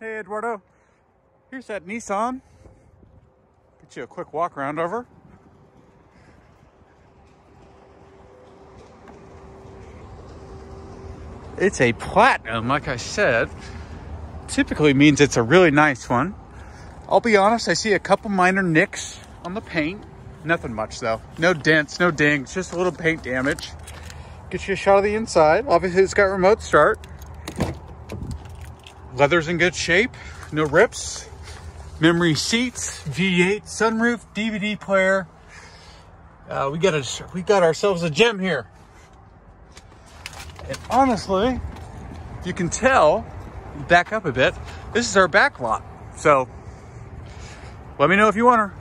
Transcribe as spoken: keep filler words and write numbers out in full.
Hey Eduardo, here's that Nissan. Get you a quick walk around over. It's a platinum, like I said. Typically means it's a really nice one. I'll be honest, I see a couple minor nicks on the paint. Nothing much though. No dents, no dings, just a little paint damage. Get you a shot of the inside. Obviously it's got remote start. Leather's in good shape, no rips. Memory seats, V eight, sunroof, D V D player. Uh, we got a, we got ourselves a gem here. And honestly, you can tell, back up a bit, this is our back lot. So let me know if you want her.